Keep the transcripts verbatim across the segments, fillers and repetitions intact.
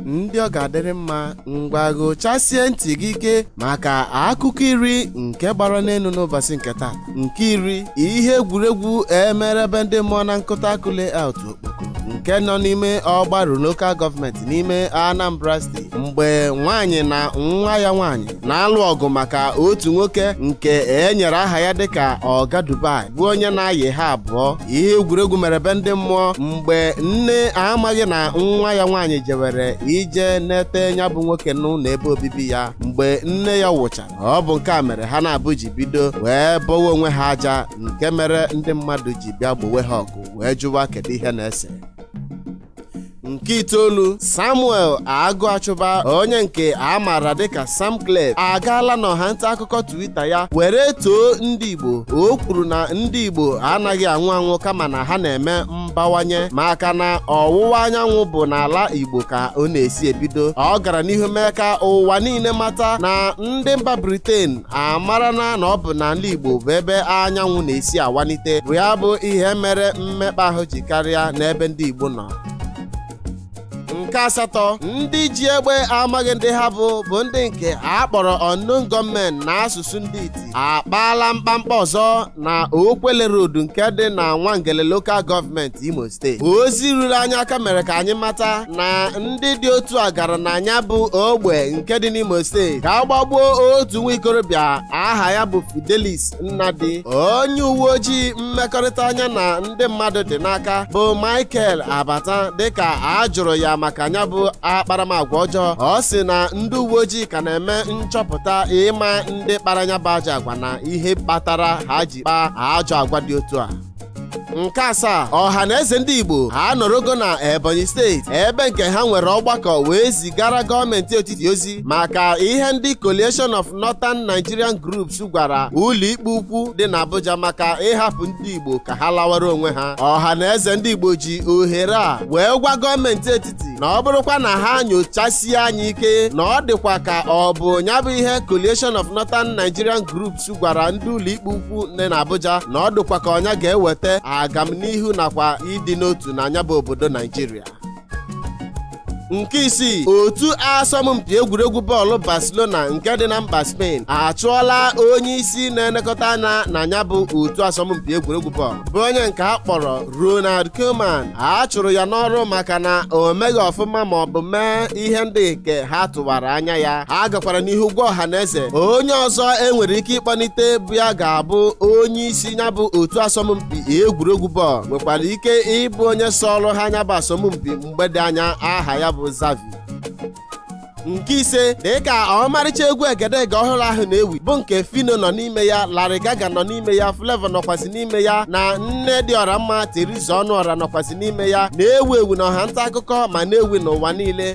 ndị ọ ga-adịrị mma ngwa gụchasie ntị gị ike maka akụkọ iri nke gbara n'elu n'ụbọchị nke taa. Nke iri, ihe egwuregwu emere ebe ndị mmụọ na nkụta akụ layout Okpoko nke nọ n'ime Ọgbaru Local Government n'ime Anambra Steeti mgbe nwaanyị na nwa ya nwaanyị na-alụ ọgụ maka otu nwoke nke e nyere aha ya dịka Ọga Dubai bụ onye na-ayị ha abụọ. Ihe egwuregwu mere ebe ndị mmụọ mgbe nne amaghị na nwa ya nwaanyị jewere ije nete nya bụ nwoke n'ụlọ ebe obibi ya. Mgbe nne ya wụchara, ọ bụ nke a mere ha na-abụ ji bido wee bọwa onwe ha aja, nke mere ndị mmadụ ji bịa gbowe ha ọgụ wee jụwa kedu ihe na-ese. Nke itoolu, Samuel Agụachụba onye nke a maara dịka Sam Clave agaala n'ọha nta akụkọ Twitter ya were too ndị Igbo. O kwuru na ndị Igbo anaghị anwụ anwụ kama na ha na-eme mbawanye maka na ọwụwa anyanwụ bụ n'ala Igbo ka ọ na-esi ebido. Ọ gara n'ihu mee ka ụwa niile mata na ndị mba Britain amarana na ọ bụ n'ala Igbo bụ ebe anyanwụ na-esi awanite, bụ ya bụ ihe mere mmekpa ahụ ji karịa n'ebe ndị Igbo nọ. Nke asatọ, ndị ji egbe amaghị ndị ha bụ bụ ndị nke a kpọrọ unknown gunmen n'asụsụ ndị iti akpaala mkpamkpa ọzọ na Okwele Road nke dị na Nwangele Local Government Imo Steeti. Ozi ruru anya aka mere ka anyị mata na ndị dị otu a gara n'anya bụ ogbe nke dị n'Imo Steeti ka gbagbuo otu nwa ikorobịa aha ya bụ Fidelis Nnadi. Onye uwe ojii mmekọrịta anya na ndị mmadụ dị n'aka bụ Michael Abata dịka a jụrụ ya maka anya bụ akparamagwa ọjọọ. Ọ sị na ndị uwe ojii ka na-eme nchọpụta ịma ndị kpara anya bụ ajọ agwa na ihe kpatara ha ji kpaa ajọ agwa dị otu a. Nke asaa, ọha na eze ndị Igbo ha nọrọgo na Ebonyi Steeti ebe nke ha nwere ọgbakọ wee zigara gọọmenti etiti ozi maka ihe ndị Coalition of Northern Nigerian Groups gwara ụlọikpe ukwu dị n'Abuja maka ịhapụ ndị Igbo ka ha lawara onwe ha. Ọha na eze ndị Igbo ji ohere a wee gwa gọọmenti etiti na ọ bụrụkwa na ha nyochasie anya ike na ọ dịkwa ka ọ bụ ya bụ ihe Coalition of Northern Nigerian Groups gwara ndị ụlọikpe ukwu dị n'Abuja na ọ dịkwa ka ọnya ga-eweta agamnihu nakwa ịdị n'otu n'anya bụ obodo Naijiria. Nke isii, otu asọmpi egwuregwu bọọlụ Barcelona nke dị na mba Spain achụọla onye isi na-elekọta anya na ya bụ otu asọmpi egwuregwu bọọlụ bụ onye nke a kpọrọ Ronald Koeman. A chụrụ ya n'ọrụ maka na o meghị ọfụma ma ọ bụ mee ihe ndị nke ha tụwara anya ya. Ha gakwara n'ihu gwa ọha na eze onye ọzọ enwere ike ịkpọlite bụ ya ga-abụ onye isi ya bụ otu asọmpi egwuregwu bọọlụ nwekwara ike ịbụ onye sọrọ ha nya bụ asọmpi mgbe dị anya aha ya bụ Zavi. Nke ise, dịka ọmarịcha egwu egedege ọhụrụ ahụ na-ewi bụ nke Fino nọ n'ime ya, Larry Gaga nọ n'ime ya, Flavour nọkwasị n'ime ya na nne dị ọra mma Teresa Ọnụọra nọkwasị n'ime ya, na-ewu ewu n'ọha nta akụkọ ma na-ewi n'ụwa niile.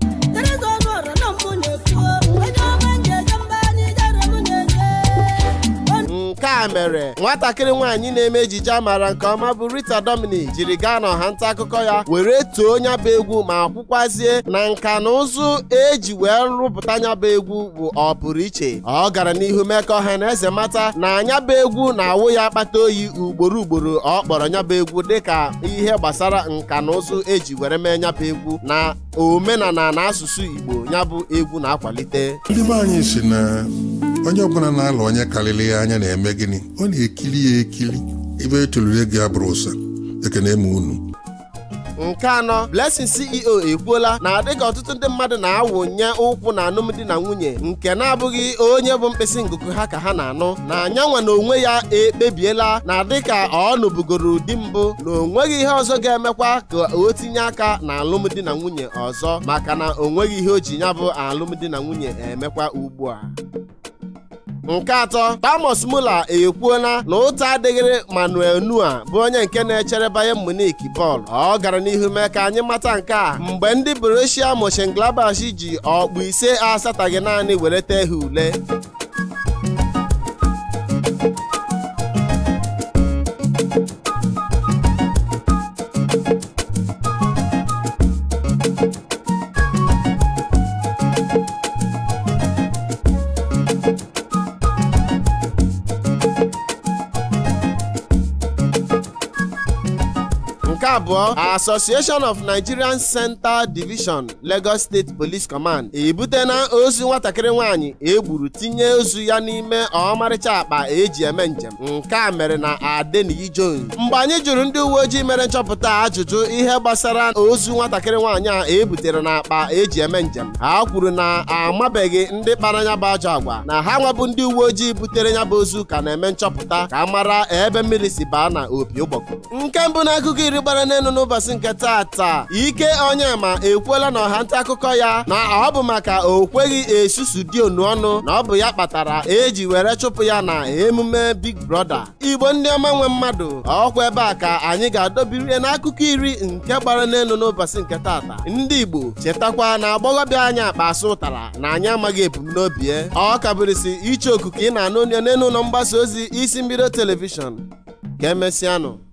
Nke a mere nwatakịrị nwaanyị na-eme ejije amara nke ọma bụ Rita Dominic jiri gaa n'ọha nta akụkọ ya were too nya bụ egwu ma kwukwazie na nka na ụzụ eji wee rụpụta nya bụ egwu bụ ọ pụrụ iche. Ọ gara n'ihu mee ka ọha na eze mata na anya bụ egwu na-awụ ya akpata oyi ugboro ugboro. Ọ kpọrọ nya bụ egwu dịka ihe gbasara nka na ụzụ eji were mee nya bụ egwu na omenala na asụsụ Igbo nya bụ egwu na-akwalite. Ndị be anyị si na onye ọbụla na-alụ onye karịrị ya anya na-eme gịnị? Ọ na-ekili ya ekili ebe etolure gị abụrụ ụsa. Ekene m unu. Nke anọ, Blessing C E O ekwuola na dịka ọtụtụ ndị mmadụ na-awụnye ụkwụ na alụmdi na nwunye nke na-abụghị onye bụ mkpịsị ngụkụ ha ka ha na-anụ, na anyanwa na onwe ya ekpebiela na dịka ọ nụbugoro ụdị mbụ na o nweghị ihe ọzọ ga-emekwa ka o tinye aka na alụmdi na nwunye ọzọ maka na o nweghị ihe o ji ya bụ alụmdi na nwunye emekwa ugbu a. Nke atọ, Thomas Muller ekwuola na ụta adịghịrị Manuel Neuer bụ onye nke na-echere Bayern Munich bọọlụ. Ọ gara n'ihu mee ka anyị mata nke a mgbe ndị Borussia Mönchengladbach ji ọkpụ ise asataghị naanị were tee ha ule. Nke abụọ, Association of Nigerian Central Division Lagos State Police Command ebutena ozu nwatakịrị nwaanyị egburu tinye ozu ya n'ime ọmarịcha akpa eji eme njem. Nke a mere na Adeniyi Jones. Mgbe anyị jụrụ ndị uwe ojii mere nchọpụta ajụjụ ihe gbasara ozu nwatakịrị nwaanyị a ebutere n'akpa eji eme njem, ha kwuru na amabeghị ndị kpara ya bụ ajọ agwa, na ha nwabụ ndị uwe ojii butere ya bụ ozu ka na-eme nchọpụta ka mara ebe mmiri si baa na opi ụgbọgụrụ. Nke mbụ na akụkọ iri gbara n'elu n'ụbọchị nke taata, Ike Onyema ekwuola na ọha nta akụkọ ya na ọ bụ maka o kweghị esusu di onu ọnụ na ọ bụ ya kpatara eji were chụpụ ya na emume Big Brother. Igbo ndị ọma nwe mmadụ, ọkwa ebe a ka anyị ga-adọbiri n'akụkọ iri nke gbara n'elu n'ụbọchị nke taata. Ndị Igbo chetakwa na agbọghọbịa anyị akpa asụ ụtara na anyị amaghị ebumnobi ya. Ọ kabụrịsị iche okuku ị na-anụ onye n'elu ụlọ mgbasa ozi isi mbido telivishọn. Ka emesịanụ.